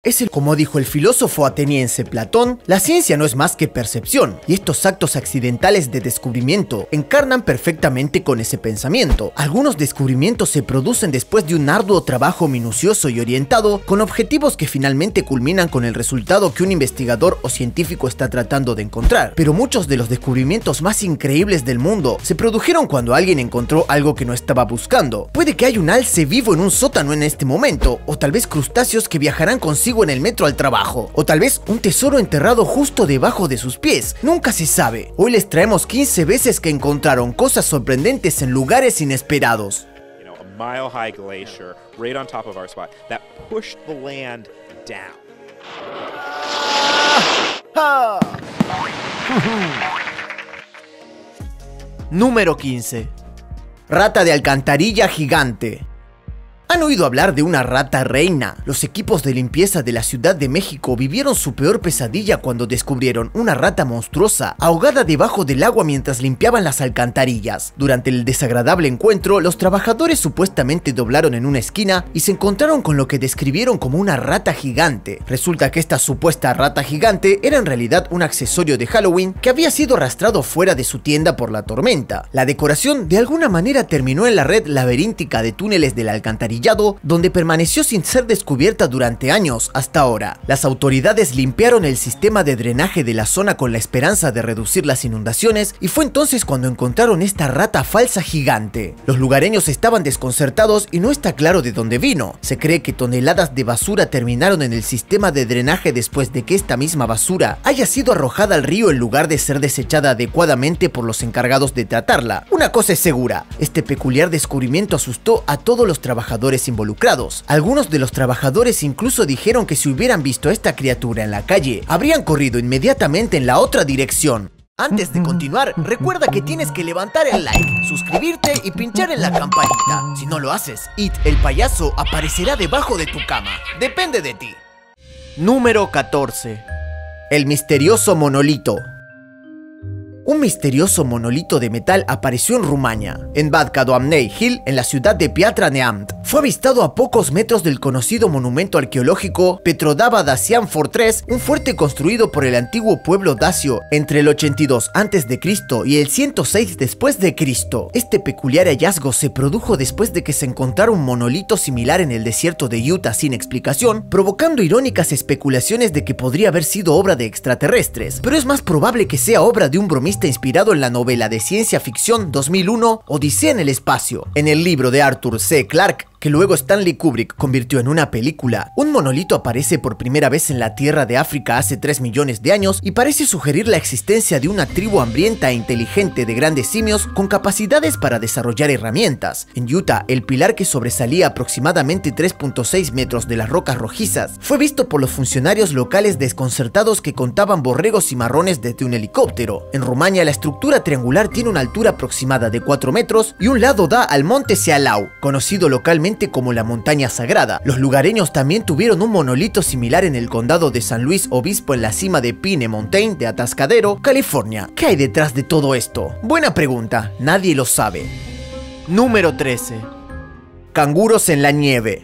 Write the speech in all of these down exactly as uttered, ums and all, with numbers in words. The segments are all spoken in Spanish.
Es el, como dijo el filósofo ateniense Platón, la ciencia no es más que percepción, y estos actos accidentales de descubrimiento encarnan perfectamente con ese pensamiento. Algunos descubrimientos se producen después de un arduo trabajo minucioso y orientado, con objetivos que finalmente culminan con el resultado que un investigador o científico está tratando de encontrar. Pero muchos de los descubrimientos más increíbles del mundo se produjeron cuando alguien encontró algo que no estaba buscando. Puede que haya un alce vivo en un sótano en este momento, o tal vez crustáceos que viajarán consigo en el metro al trabajo, o tal vez un tesoro enterrado justo debajo de sus pies. Nunca se sabe. Hoy les traemos quince veces que encontraron cosas sorprendentes en lugares inesperados. You know, a mile high glacier right on top of our spot that pushed the land down. Ah. Número quince. Rata de alcantarilla gigante. ¿Han oído hablar de una rata reina? Los equipos de limpieza de la Ciudad de México vivieron su peor pesadilla cuando descubrieron una rata monstruosa ahogada debajo del agua mientras limpiaban las alcantarillas. Durante el desagradable encuentro, los trabajadores supuestamente doblaron en una esquina y se encontraron con lo que describieron como una rata gigante. Resulta que esta supuesta rata gigante era en realidad un accesorio de Halloween que había sido arrastrado fuera de su tienda por la tormenta. La decoración de alguna manera terminó en la red laberíntica de túneles de la alcantarilla, donde permaneció sin ser descubierta durante años hasta ahora. Las autoridades limpiaron el sistema de drenaje de la zona con la esperanza de reducir las inundaciones, y fue entonces cuando encontraron esta rata falsa gigante. Los lugareños estaban desconcertados y no está claro de dónde vino. Se cree que toneladas de basura terminaron en el sistema de drenaje después de que esta misma basura haya sido arrojada al río en lugar de ser desechada adecuadamente por los encargados de tratarla. Una cosa es segura, este peculiar descubrimiento asustó a todos los trabajadores involucrados. Algunos de los trabajadores incluso dijeron que si hubieran visto a esta criatura en la calle, habrían corrido inmediatamente en la otra dirección. Antes de continuar, recuerda que tienes que levantar el like, suscribirte y pinchar en la campanita. Si no lo haces, It, el payaso, aparecerá debajo de tu cama. Depende de ti. Número catorce. El misterioso monolito. Un misterioso monolito de metal apareció en Rumania, en Bad Cadoamnei Hill, en la ciudad de Piatra Neamt. Fue avistado a pocos metros del conocido monumento arqueológico Petrodava Dacian Fortress, un fuerte construido por el antiguo pueblo dacio entre el ochenta y dos antes de Cristo y el ciento seis después de Cristo. Este peculiar hallazgo se produjo después de que se encontrara un monolito similar en el desierto de Utah sin explicación, provocando irónicas especulaciones de que podría haber sido obra de extraterrestres, pero es más probable que sea obra de un bromista inspirado en la novela de ciencia ficción dos mil uno Odisea en el espacio. En el libro de Arthur C. Clarke, que luego Stanley Kubrick convirtió en una película, un monolito aparece por primera vez en la tierra de África hace tres millones de años y parece sugerir la existencia de una tribu hambrienta e inteligente de grandes simios con capacidades para desarrollar herramientas. En Utah, el pilar, que sobresalía aproximadamente tres punto seis metros de las rocas rojizas, fue visto por los funcionarios locales desconcertados que contaban borregos y marrones desde un helicóptero. En Rumania, la estructura triangular tiene una altura aproximada de cuatro metros y un lado da al monte Sealau, conocido localmente como la montaña sagrada. Los lugareños también tuvieron un monolito similar en el condado de San Luis Obispo, en la cima de Pine Mountain de Atascadero, California. ¿Qué hay detrás de todo esto? Buena pregunta, nadie lo sabe. Número trece. Canguros en la nieve.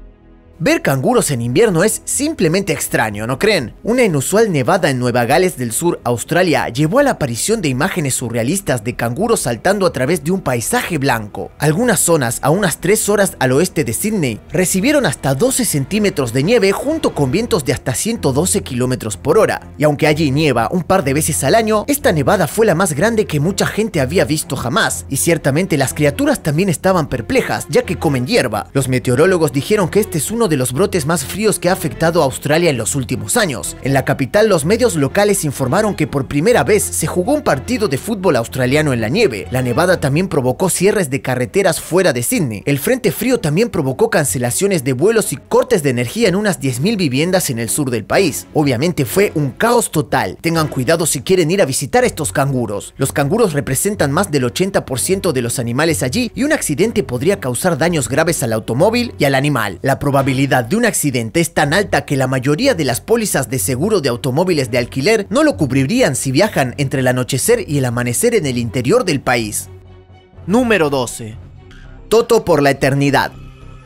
Ver canguros en invierno es simplemente extraño, ¿no creen? Una inusual nevada en Nueva Gales del Sur, Australia, llevó a la aparición de imágenes surrealistas de canguros saltando a través de un paisaje blanco. Algunas zonas, a unas tres horas al oeste de Sydney, recibieron hasta doce centímetros de nieve junto con vientos de hasta ciento doce kilómetros por hora. Y aunque allí nieva un par de veces al año, esta nevada fue la más grande que mucha gente había visto jamás. Y ciertamente las criaturas también estaban perplejas, ya que comen hierba. Los meteorólogos dijeron que este es uno de los brotes más fríos que ha afectado a Australia en los últimos años. En la capital, los medios locales informaron que por primera vez se jugó un partido de fútbol australiano en la nieve. La nevada también provocó cierres de carreteras fuera de Sydney. El frente frío también provocó cancelaciones de vuelos y cortes de energía en unas diez mil viviendas en el sur del país. Obviamente fue un caos total. Tengan cuidado si quieren ir a visitar estos canguros. Los canguros representan más del ochenta por ciento de los animales allí y un accidente podría causar daños graves al automóvil y al animal. La probabilidad de un accidente es tan alta que la mayoría de las pólizas de seguro de automóviles de alquiler no lo cubrirían si viajan entre el anochecer y el amanecer en el interior del país. Número doce. Toto por la eternidad.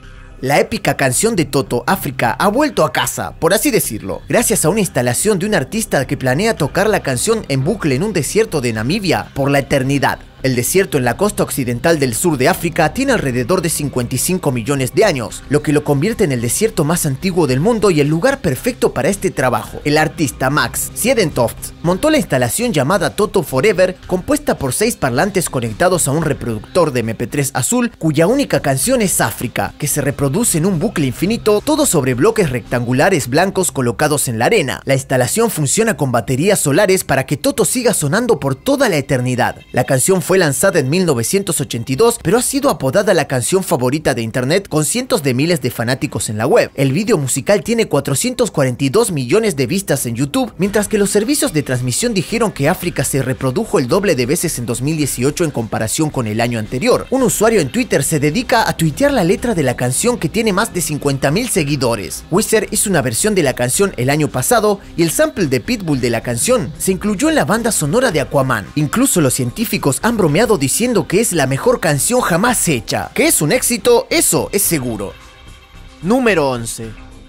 La épica canción de Toto, África, ha vuelto a casa, por así decirlo, gracias a una instalación de un artista que planea tocar la canción en bucle en un desierto de Namibia por la eternidad. El desierto en la costa occidental del sur de África tiene alrededor de cincuenta y cinco millones de años, lo que lo convierte en el desierto más antiguo del mundo y el lugar perfecto para este trabajo. El artista Max Siedentoft montó la instalación llamada Toto Forever, compuesta por seis parlantes conectados a un reproductor de eme pe tres azul, cuya única canción es África, que se reproduce en un bucle infinito, todo sobre bloques rectangulares blancos colocados en la arena. La instalación funciona con baterías solares para que Toto siga sonando por toda la eternidad. La canción fue Fue lanzada en mil novecientos ochenta y dos, pero ha sido apodada la canción favorita de internet con cientos de miles de fanáticos en la web. El video musical tiene cuatrocientos cuarenta y dos millones de vistas en YouTube, mientras que los servicios de transmisión dijeron que África se reprodujo el doble de veces en dos mil dieciocho en comparación con el año anterior. Un usuario en Twitter se dedica a tuitear la letra de la canción que tiene más de cincuenta mil seguidores. Weezer hizo una versión de la canción el año pasado y el sample de Pitbull de la canción se incluyó en la banda sonora de Aquaman. Incluso los científicos han bromeado diciendo que es la mejor canción jamás hecha. Que es un éxito, eso es seguro. Número once.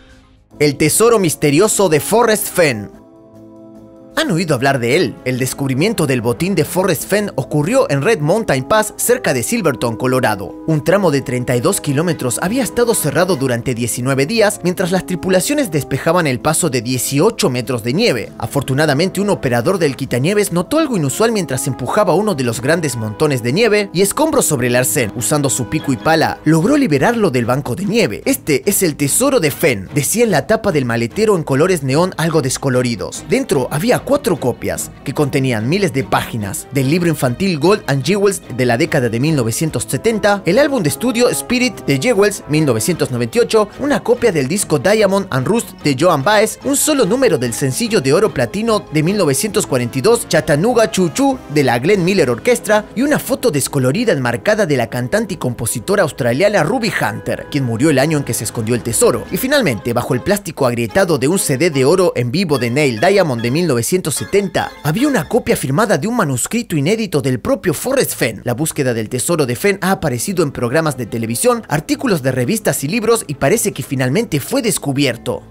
El tesoro misterioso de Forrest Fenn. ¿Han oído hablar de él? El descubrimiento del botín de Forrest Fenn ocurrió en Red Mountain Pass, cerca de Silverton, Colorado. Un tramo de treinta y dos kilómetros había estado cerrado durante diecinueve días mientras las tripulaciones despejaban el paso de dieciocho metros de nieve. Afortunadamente, un operador del quitanieves notó algo inusual mientras empujaba uno de los grandes montones de nieve y escombros sobre el arcén. Usando su pico y pala, logró liberarlo del banco de nieve. Este es el tesoro de Fenn, decía en la tapa del maletero en colores neón algo descoloridos. Dentro había cuatro copias que contenían miles de páginas del libro infantil Gold and Jewels de la década de mil novecientos setenta, el álbum de estudio Spirit de Jewels mil novecientos noventa y ocho, una copia del disco Diamond and Rust de Joan Baez, un solo número del sencillo de oro platino de mil novecientos cuarenta y dos Chattanooga Choo Choo de la Glenn Miller Orchestra y una foto descolorida enmarcada de la cantante y compositora australiana Ruby Hunter, quien murió el año en que se escondió el tesoro. Y finalmente, bajo el plástico agrietado de un ce de de oro en vivo de Neil Diamond de mil novecientos setenta, había una copia firmada de un manuscrito inédito del propio Forrest Fenn. La búsqueda del tesoro de Fenn ha aparecido en programas de televisión, artículos de revistas y libros y parece que finalmente fue descubierto.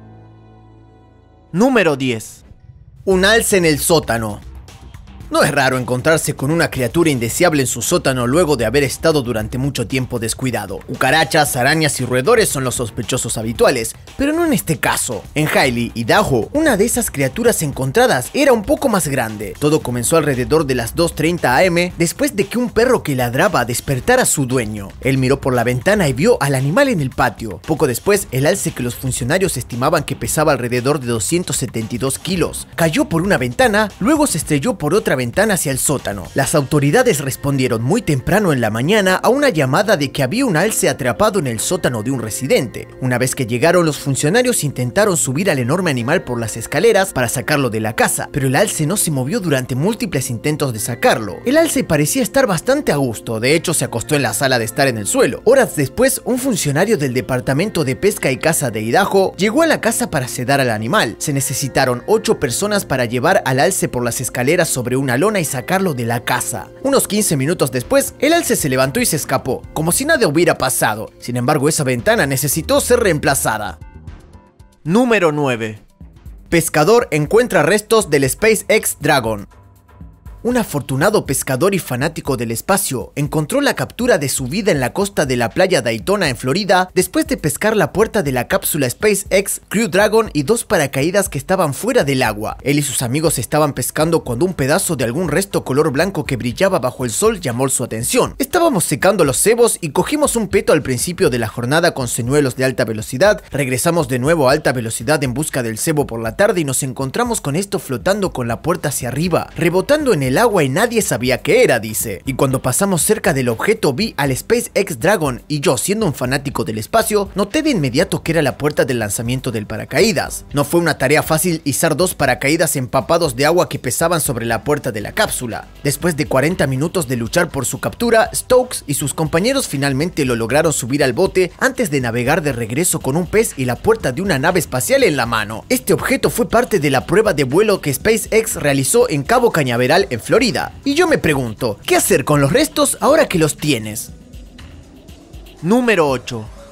Número diez. Un alce en el sótano. No es raro encontrarse con una criatura indeseable en su sótano luego de haber estado durante mucho tiempo descuidado. Cucarachas, arañas y roedores son los sospechosos habituales, pero no en este caso. En Hailey, Idaho, una de esas criaturas encontradas era un poco más grande. Todo comenzó alrededor de las dos treinta a eme después de que un perro que ladraba despertara a su dueño. Él miró por la ventana y vio al animal en el patio. Poco después, el alce, que los funcionarios estimaban que pesaba alrededor de doscientos setenta y dos kilos, cayó por una ventana, luego se estrelló por otra ventana ventana hacia el sótano. Las autoridades respondieron muy temprano en la mañana a una llamada de que había un alce atrapado en el sótano de un residente. Una vez que llegaron, los funcionarios intentaron subir al enorme animal por las escaleras para sacarlo de la casa, pero el alce no se movió durante múltiples intentos de sacarlo. El alce parecía estar bastante a gusto, de hecho se acostó en la sala de estar en el suelo. Horas después, un funcionario del Departamento de Pesca y Caza de Idaho llegó a la casa para sedar al animal. Se necesitaron ocho personas para llevar al alce por las escaleras sobre una lona y sacarlo de la casa. Unos quince minutos después, el alce se levantó y se escapó, como si nada hubiera pasado. Sin embargo, esa ventana necesitó ser reemplazada. Número nueve. Pescador encuentra restos del SpaceX Dragon. Un afortunado pescador y fanático del espacio encontró la captura de su vida en la costa de la playa Daytona en Florida después de pescar la puerta de la cápsula SpaceX Crew Dragon y dos paracaídas que estaban fuera del agua. Él y sus amigos estaban pescando cuando un pedazo de algún resto color blanco que brillaba bajo el sol llamó su atención. Estábamos secando los cebos y cogimos un peto al principio de la jornada con señuelos de alta velocidad, regresamos de nuevo a alta velocidad en busca del cebo por la tarde y nos encontramos con esto flotando con la puerta hacia arriba, rebotando en el agua y nadie sabía qué era, dice. Y cuando pasamos cerca del objeto vi al SpaceX Dragon y yo, siendo un fanático del espacio, noté de inmediato que era la puerta del lanzamiento del paracaídas. No fue una tarea fácil izar dos paracaídas empapados de agua que pesaban sobre la puerta de la cápsula. Después de cuarenta minutos de luchar por su captura, Stokes y sus compañeros finalmente lo lograron subir al bote antes de navegar de regreso con un pez y la puerta de una nave espacial en la mano. Este objeto fue parte de la prueba de vuelo que SpaceX realizó en Cabo Cañaveral, en Florida. Y yo me pregunto, ¿qué hacer con los restos ahora que los tienes? Número ocho.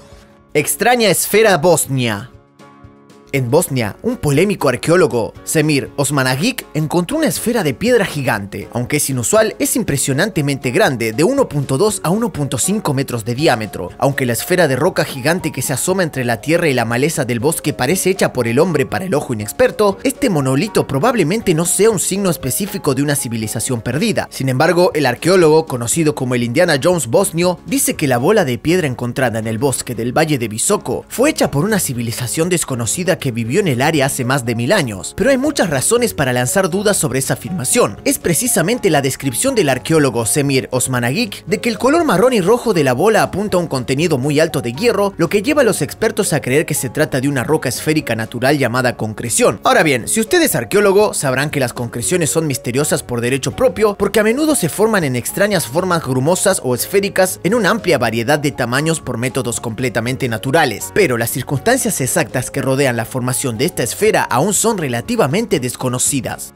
Extraña esfera bosnia. En Bosnia, un polémico arqueólogo, Semir Osmanagić, encontró una esfera de piedra gigante. Aunque es inusual, es impresionantemente grande, de uno punto dos a uno punto cinco metros de diámetro. Aunque la esfera de roca gigante que se asoma entre la tierra y la maleza del bosque parece hecha por el hombre para el ojo inexperto, este monolito probablemente no sea un signo específico de una civilización perdida. Sin embargo, el arqueólogo, conocido como el Indiana Jones bosnio, dice que la bola de piedra encontrada en el bosque del Valle de Visoko fue hecha por una civilización desconocida que vivió en el área hace más de mil años, pero hay muchas razones para lanzar dudas sobre esa afirmación. Es precisamente la descripción del arqueólogo Semir Osmanagić de que el color marrón y rojo de la bola apunta a un contenido muy alto de hierro, lo que lleva a los expertos a creer que se trata de una roca esférica natural llamada concreción. Ahora bien, si usted es arqueólogo, sabrán que las concreciones son misteriosas por derecho propio, porque a menudo se forman en extrañas formas grumosas o esféricas en una amplia variedad de tamaños por métodos completamente naturales, pero las circunstancias exactas que rodean la formación de esta esfera aún son relativamente desconocidas.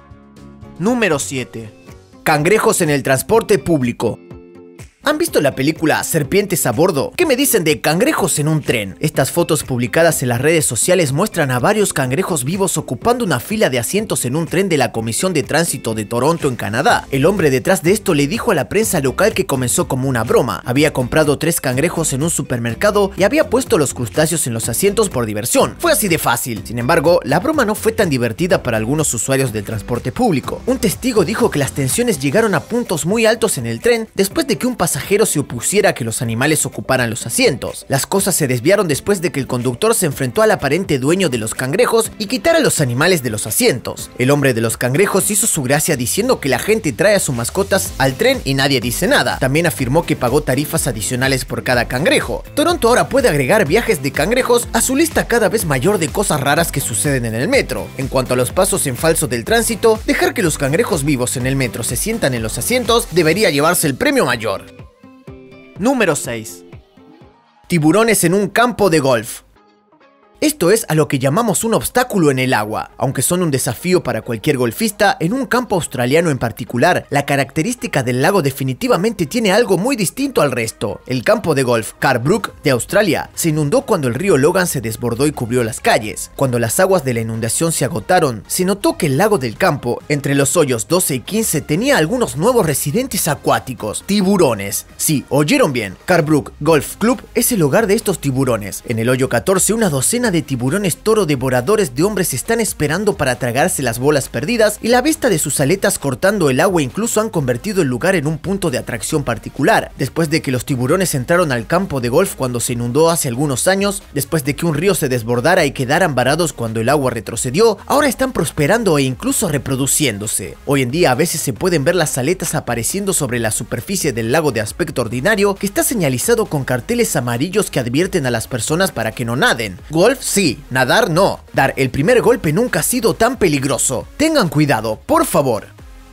Número siete. Cangrejos en el transporte público. ¿Han visto la película Serpientes a bordo? ¿Qué me dicen de cangrejos en un tren? Estas fotos publicadas en las redes sociales muestran a varios cangrejos vivos ocupando una fila de asientos en un tren de la Comisión de Tránsito de Toronto en Canadá. El hombre detrás de esto le dijo a la prensa local que comenzó como una broma. Había comprado tres cangrejos en un supermercado y había puesto los crustáceos en los asientos por diversión. Fue así de fácil. Sin embargo, la broma no fue tan divertida para algunos usuarios del transporte público. Un testigo dijo que las tensiones llegaron a puntos muy altos en el tren después de que un pasajero se opusiera a que los animales ocuparan los asientos. Las cosas se desviaron después de que el conductor se enfrentó al aparente dueño de los cangrejos y quitara a los animales de los asientos. El hombre de los cangrejos hizo su gracia diciendo que la gente trae a sus mascotas al tren y nadie dice nada. También afirmó que pagó tarifas adicionales por cada cangrejo. Toronto ahora puede agregar viajes de cangrejos a su lista cada vez mayor de cosas raras que suceden en el metro. En cuanto a los pasos en falso del tránsito, dejar que los cangrejos vivos en el metro se sientan en los asientos debería llevarse el premio mayor. Número seis. Tiburones en un campo de golf. Esto es a lo que llamamos un obstáculo en el agua. Aunque son un desafío para cualquier golfista, en un campo australiano en particular, la característica del lago definitivamente tiene algo muy distinto al resto. El campo de golf Carbrook de Australia se inundó cuando el río Logan se desbordó y cubrió las calles. Cuando las aguas de la inundación se agotaron, se notó que el lago del campo, entre los hoyos doce y quince, tenía algunos nuevos residentes acuáticos, tiburones. Sí, oyeron bien, Carbrook Golf Club es el hogar de estos tiburones. En el hoyo catorce, una docena de tiburones toro devoradores de hombres están esperando para tragarse las bolas perdidas, y la vista de sus aletas cortando el agua incluso han convertido el lugar en un punto de atracción particular. Después de que los tiburones entraron al campo de golf cuando se inundó hace algunos años, después de que un río se desbordara y quedaran varados cuando el agua retrocedió, ahora están prosperando e incluso reproduciéndose. Hoy en día a veces se pueden ver las aletas apareciendo sobre la superficie del lago de aspecto ordinario, que está señalizado con carteles amarillos que advierten a las personas para que no naden. Golf sí, nadar no. Dar el primer golpe nunca ha sido tan peligroso. Tengan cuidado, por favor.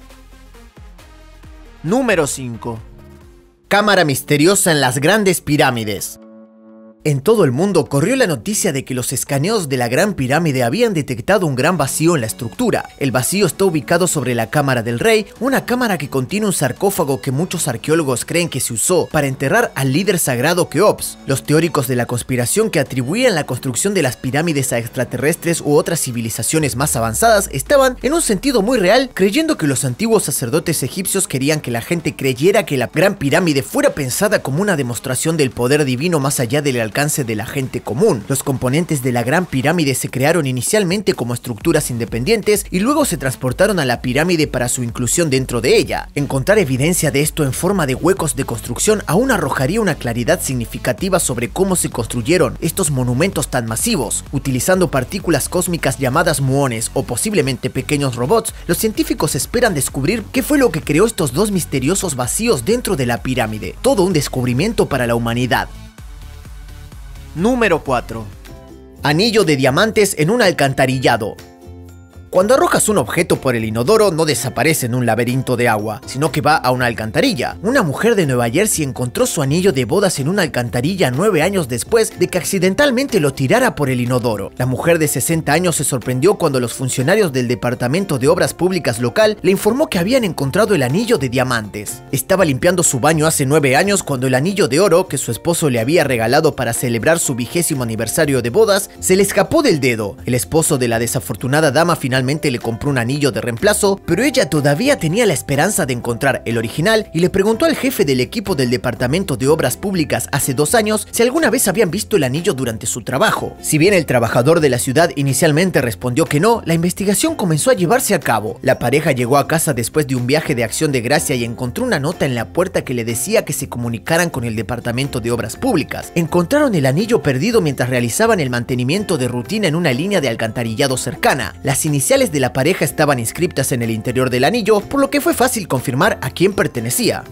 Número cinco. Cámara misteriosa en las grandes pirámides. En todo el mundo corrió la noticia de que los escaneos de la Gran Pirámide habían detectado un gran vacío en la estructura. El vacío está ubicado sobre la Cámara del Rey, una cámara que contiene un sarcófago que muchos arqueólogos creen que se usó para enterrar al líder sagrado Keops. Los teóricos de la conspiración que atribuían la construcción de las pirámides a extraterrestres u otras civilizaciones más avanzadas estaban, en un sentido muy real, creyendo que los antiguos sacerdotes egipcios querían que la gente creyera que la Gran Pirámide fuera pensada como una demostración del poder divino más allá del alcance alcance de la gente común. Los componentes de la Gran Pirámide se crearon inicialmente como estructuras independientes y luego se transportaron a la pirámide para su inclusión dentro de ella. Encontrar evidencia de esto en forma de huecos de construcción aún arrojaría una claridad significativa sobre cómo se construyeron estos monumentos tan masivos. Utilizando partículas cósmicas llamadas muones o posiblemente pequeños robots, los científicos esperan descubrir qué fue lo que creó estos dos misteriosos vacíos dentro de la pirámide. Todo un descubrimiento para la humanidad. Número cuatro. Anillo de diamantes en un alcantarillado. Cuando arrojas un objeto por el inodoro no desaparece en un laberinto de agua, sino que va a una alcantarilla. Una mujer de Nueva Jersey encontró su anillo de bodas en una alcantarilla nueve años después de que accidentalmente lo tirara por el inodoro. La mujer de sesenta años se sorprendió cuando los funcionarios del Departamento de Obras Públicas local le informó que habían encontrado el anillo de diamantes. Estaba limpiando su baño hace nueve años cuando el anillo de oro que su esposo le había regalado para celebrar su vigésimo aniversario de bodas se le escapó del dedo. El esposo de la desafortunada dama finalmente le compró un anillo de reemplazo, pero ella todavía tenía la esperanza de encontrar el original y le preguntó al jefe del equipo del Departamento de Obras Públicas hace dos años si alguna vez habían visto el anillo durante su trabajo. Si bien el trabajador de la ciudad inicialmente respondió que no, la investigación comenzó a llevarse a cabo. La pareja llegó a casa después de un viaje de acción de gracia y encontró una nota en la puerta que le decía que se comunicaran con el Departamento de Obras Públicas. Encontraron el anillo perdido mientras realizaban el mantenimiento de rutina en una línea de alcantarillado cercana. Las iniciales de la pareja estaban inscritas en el interior del anillo, por lo que fue fácil confirmar a quién pertenecía.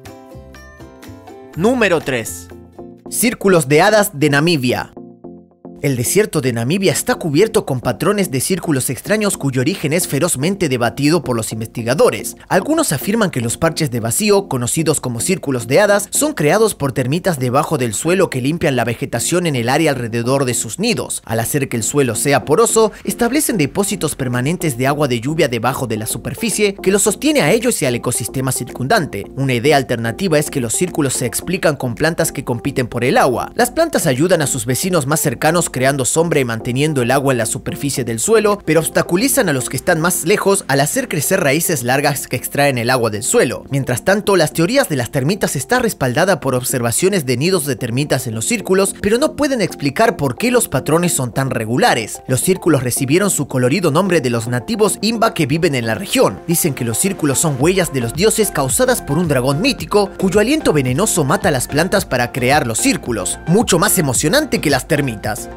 Número tres. Círculos de hadas de Namibia. El desierto de Namibia está cubierto con patrones de círculos extraños cuyo origen es ferozmente debatido por los investigadores. Algunos afirman que los parches de vacío, conocidos como círculos de hadas, son creados por termitas debajo del suelo que limpian la vegetación en el área alrededor de sus nidos. Al hacer que el suelo sea poroso, establecen depósitos permanentes de agua de lluvia debajo de la superficie que los sostiene a ellos y al ecosistema circundante. Una idea alternativa es que los círculos se explican con plantas que compiten por el agua. Las plantas ayudan a sus vecinos más cercanos creando sombra y manteniendo el agua en la superficie del suelo, pero obstaculizan a los que están más lejos al hacer crecer raíces largas que extraen el agua del suelo. Mientras tanto, las teorías de las termitas están respaldadas por observaciones de nidos de termitas en los círculos, pero no pueden explicar por qué los patrones son tan regulares. Los círculos recibieron su colorido nombre de los nativos Imba que viven en la región. Dicen que los círculos son huellas de los dioses causadas por un dragón mítico, cuyo aliento venenoso mata a las plantas para crear los círculos. Mucho más emocionante que las termitas.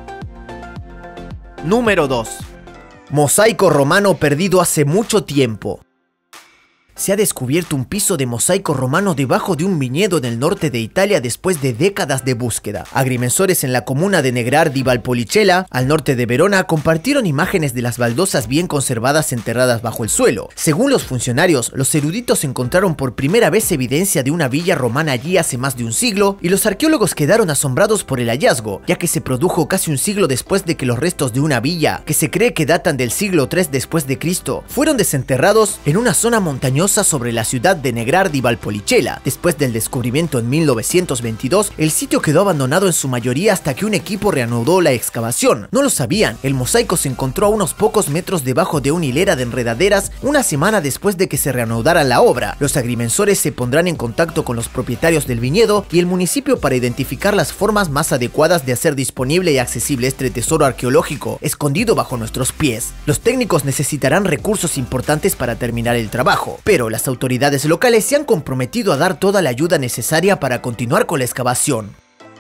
Número dos. Mosaico romano perdido hace mucho tiempo. Se ha descubierto un piso de mosaico romano debajo de un viñedo en el norte de Italia después de décadas de búsqueda. Agrimensores en la comuna de Negrar di Valpolicella, al norte de Verona, compartieron imágenes de las baldosas bien conservadas enterradas bajo el suelo. Según los funcionarios, los eruditos encontraron por primera vez evidencia de una villa romana allí hace más de un siglo, y los arqueólogos quedaron asombrados por el hallazgo, ya que se produjo casi un siglo después de que los restos de una villa, que se cree que datan del siglo tres después de Cristo, fueron desenterrados en una zona montañosa sobre la ciudad de Negrar di Valpolicella. Después del descubrimiento en mil novecientos veintidós, el sitio quedó abandonado en su mayoría hasta que un equipo reanudó la excavación. No lo sabían, el mosaico se encontró a unos pocos metros debajo de una hilera de enredaderas una semana después de que se reanudara la obra. Los agrimensores se pondrán en contacto con los propietarios del viñedo y el municipio para identificar las formas más adecuadas de hacer disponible y accesible este tesoro arqueológico escondido bajo nuestros pies. Los técnicos necesitarán recursos importantes para terminar el trabajo, pero Pero las autoridades locales se han comprometido a dar toda la ayuda necesaria para continuar con la excavación.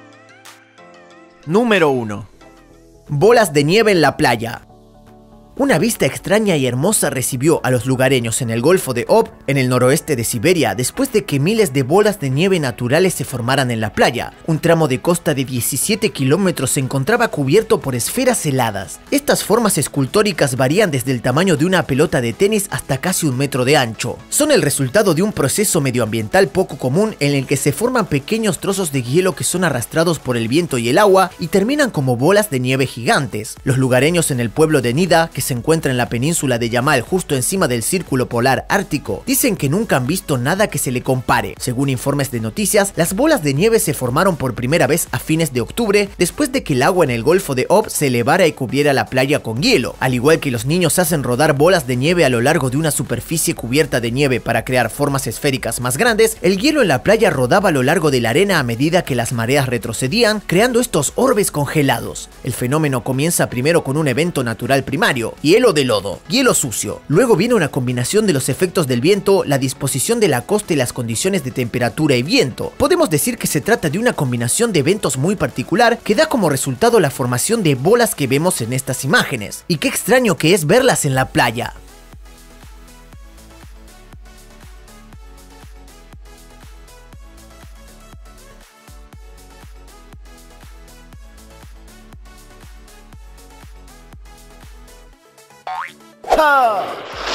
Número uno. Bolas de nieve en la playa. Una vista extraña y hermosa recibió a los lugareños en el Golfo de Ob, en el noroeste de Siberia, después de que miles de bolas de nieve naturales se formaran en la playa. Un tramo de costa de diecisiete kilómetros se encontraba cubierto por esferas heladas. Estas formas escultóricas varían desde el tamaño de una pelota de tenis hasta casi un metro de ancho. Son el resultado de un proceso medioambiental poco común en el que se forman pequeños trozos de hielo que son arrastrados por el viento y el agua y terminan como bolas de nieve gigantes. Los lugareños en el pueblo de Nida, que se encuentra en la península de Yamal justo encima del círculo polar ártico, dicen que nunca han visto nada que se le compare. Según informes de noticias, las bolas de nieve se formaron por primera vez a fines de octubre después de que el agua en el Golfo de Ob se elevara y cubriera la playa con hielo. Al igual que los niños hacen rodar bolas de nieve a lo largo de una superficie cubierta de nieve para crear formas esféricas más grandes, el hielo en la playa rodaba a lo largo de la arena a medida que las mareas retrocedían, creando estos orbes congelados. El fenómeno comienza primero con un evento natural primario: hielo de lodo, hielo sucio. Luego viene una combinación de los efectos del viento, la disposición de la costa y las condiciones de temperatura y viento. Podemos decir que se trata de una combinación de eventos muy particular que da como resultado la formación de bolas que vemos en estas imágenes. Y qué extraño que es verlas en la playa. ¡Ja!